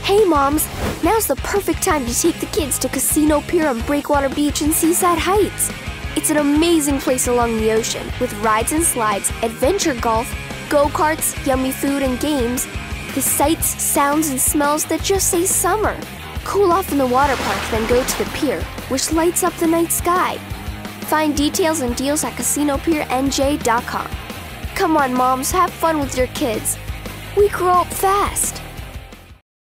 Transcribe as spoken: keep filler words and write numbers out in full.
Hey moms, now's the perfect time to take the kids to Casino Pier on Breakwater Beach and Seaside Heights. It's an amazing place along the ocean with rides and slides, adventure golf, go-karts, yummy food and games, the sights, sounds, and smells that just say summer. Cool off in the water park, then go to the pier, which lights up the night sky. Find details and deals at casino pier n j dot com. Come on moms, have fun with your kids. We grow up fast.